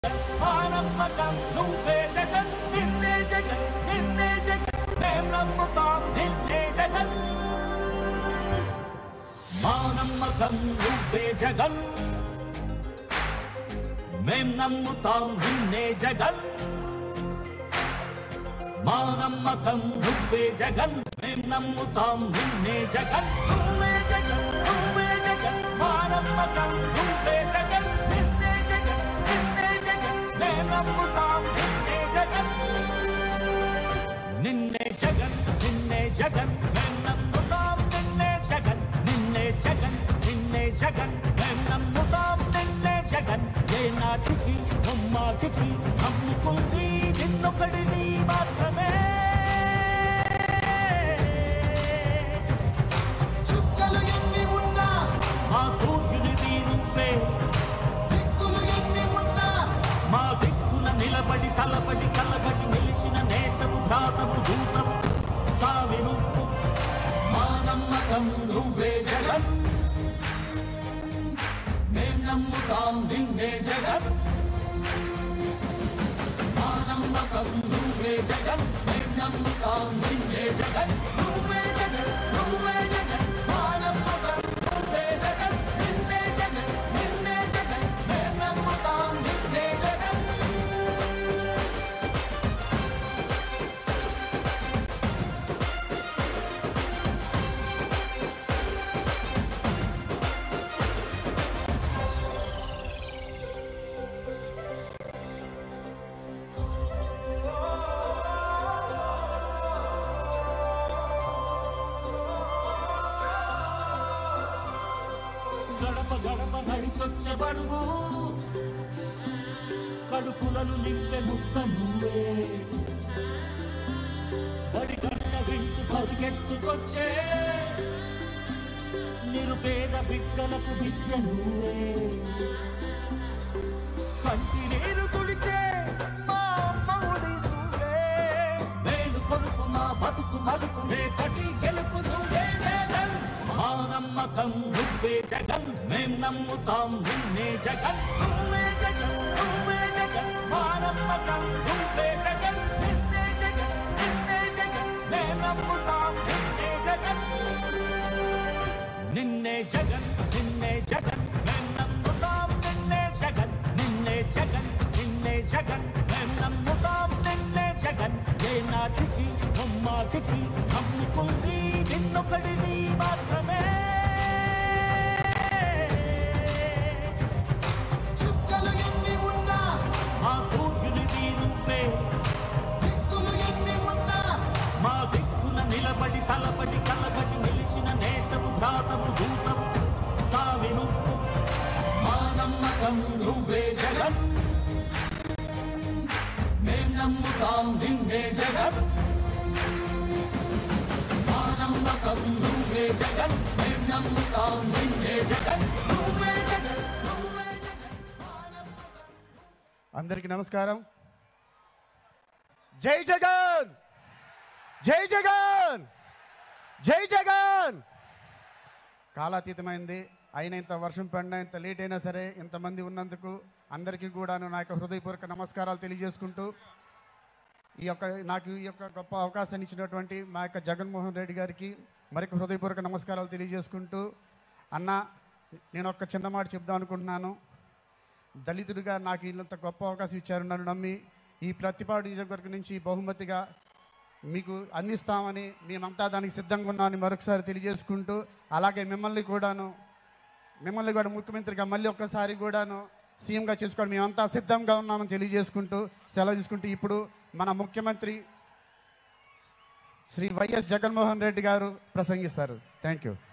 నమ్మకం నువ్వే జగన్ నిన్నే జగన్ నిన్నే జగన్ మేం నమ్ముతాం నిన్నే జగన్ మా నమ్మకం నువ్వే జగన్ మేం నమ్ముతాం నిన్నే జగన్ మా నమ్మకం నువ్వే జగన్ మేం నమ్ముతాం నిన్నే జగన్ నువ్వే జగన్ నువ్వే జగన్ మా నమ్మకం నువ్వే జగన్ నిన్నే జగన్ నిన్నే జగన్ మేం నమ్ముతాం నిన్నే జగన్ నిన్నే జగన్ నిన్నే జగన్ మేం నమ్ముతాం నిన్నే జగన్ నిన్నే జగన్ నిన్నే జగన్ మేం నమ్ముతాం నిన్నే జగన్ ఏ నాటికి నమ్మాటికి నమ్ముకుంది నిన్నొకడిని మాత్రమే చుక్కలు ఎన్ని ఉన్నా మా సూర్యునిది నువ్వే దిక్కులు ఎన్ని ఉన్నా మా దిక్కున నిలబడి తలబడి కలబడి నిలిచిన నేతవు భ్రాతవు దూతవు సావి నువ్వు మా నమ్మకం నువ్వే జగన్ మేం నమ్ముతాం నిన్నే జగన్ మా నమ్మకం నువ్వే జగన్ మేం నమ్ముతాం నిన్నే జగన్ నువ్వే జగన్ నువ్వే జగన్ మా నమ్మకం నువ్వే జగన్ నిన్నే జగన్ నిన్నే జగన్ మేం నమ్ముతాం నిన్నే జగన్ గడప గడప నడిచొచ్చబడువు కడుపులను నింపే ముక్క నువ్వే బడి గంట వింటూ పరిగెత్తుకొచ్చే నిరుపేద బిడ్డలకు విద్య నువ్వే కంటి నీరు తుడిచే మా అమ్మఒడి నువ్వే వేలు కొనుకు మా బతుకు మలుపు రేపటి గెలుపు నువ్వే జగన్ మా నమ్మకం నువ్వే జగన్ మేం నమ్ముతాం నిన్నే జగన్ నువ్వే జగన్ నువ్వే జగన్ మా నమ్మకం నువ్వే జగన్ నిన్నే జగన్ నిన్నే జగన్ మేం నమ్ముతాం నిన్నే జగన్ నిన్నే జగన్ నిన్నే జగన్ మేం నమ్ముతాం నిన్నే జగన్ నిన్నే జగన్ నిన్నే జగన్ మేం నమ్ముతాం నిన్నే జగన్ ఏ నాటికి నమ్మాటికి నమ్ముకుంది నిన్నొకడిని మాత్రమే చుక్కలు ఎన్ని ఉన్నా మా సూర్యునిది నువ్వే దిక్కులు ఎన్ని ఉన్నా మా దిక్కున నిలబడి తలబడి కలబడి నిలిచిన నేతవు భ్రాతవు దూతవు సావి నువ్వు మా నమ్మకం నువ్వే జగన్ మేం నమ్ముతాం నిన్నే జగన్ మా నమ్మకం నువ్వే జగన్ మేం నమ్ముతాం నిన్నే జగన్ నువ్వే జగన్ నువ్వే జగన్ మా నమ్మకం అందరికీ నమస్కారం. జై జగన్ జై జగన్ జై జగన్. కాలాతీతమైంది అయినా ఇంత వర్షం పడినా ఇంత లేట్ అయినా సరే ఇంతమంది ఉన్నందుకు అందరికీ కూడాను నా యొక్క హృదయపూర్వక నమస్కారాలు తెలియజేసుకుంటూ నాకు ఈ యొక్క గొప్ప అవకాశాన్ని ఇచ్చినటువంటి మా యొక్క జగన్మోహన్ రెడ్డి గారికి మరొక హృదయపూర్వక నమస్కారాలు తెలియజేసుకుంటూ అన్న నేను ఒక చిన్న మాట చెప్దాం అనుకుంటున్నాను. దళితుడిగా నాకు ఇంత గొప్ప అవకాశం ఇచ్చారు. నన్ను నమ్మి ఈ ప్రతిపాడు నియోజకవర్గం నుంచి బహుమతిగా మీకు అందిస్తామని మేమంతా దానికి సిద్ధంగా ఉన్నామని మరొకసారి తెలియజేసుకుంటూ అలాగే మిమ్మల్ని కూడా ముఖ్యమంత్రిగా మళ్ళీ ఒక్కసారి కూడాను సీఎంగా చేసుకోవడం మేమంతా సిద్ధంగా ఉన్నామని తెలియజేసుకుంటూ సెలవు తీసుకుంటూ ఇప్పుడు మన ముఖ్యమంత్రి శ్రీ వైఎస్ జగన్మోహన్ రెడ్డి గారు ప్రసంగిస్తారు. Thank you.